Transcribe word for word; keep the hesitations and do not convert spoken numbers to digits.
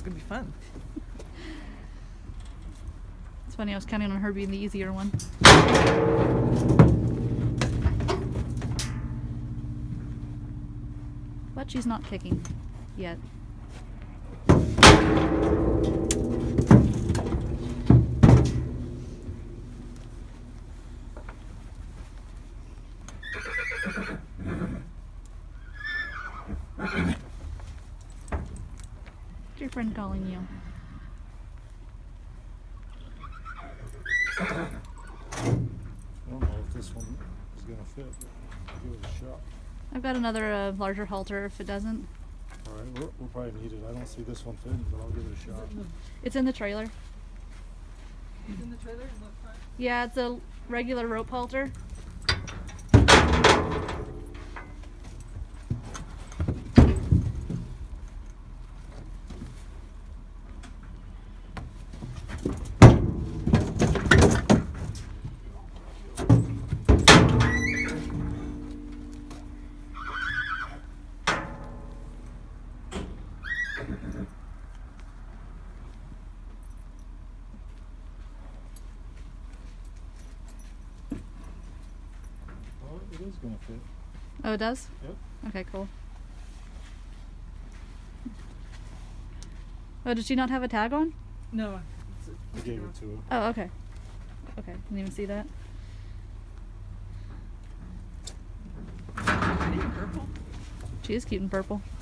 gonna be fun. It's funny, I was counting on her being the easier one. But she's not kicking yet. What's your friend calling you? I don't know if this one is going to fit, but I'll give it a shot. I've got another uh, larger halter if it doesn't. Alright, we'll, we'll probably need it. I don't see this one fitting, but I'll give it a shot. It's in the trailer. It's in the trailer in the front? Yeah, it's a regular rope halter. Oh, it is going to fit. Oh, it does? Yep. Okay, cool. Oh, did she not have a tag on? No. I gave it to her. Oh, okay. Okay, didn't even see that. Are you purple? She is cute and purple.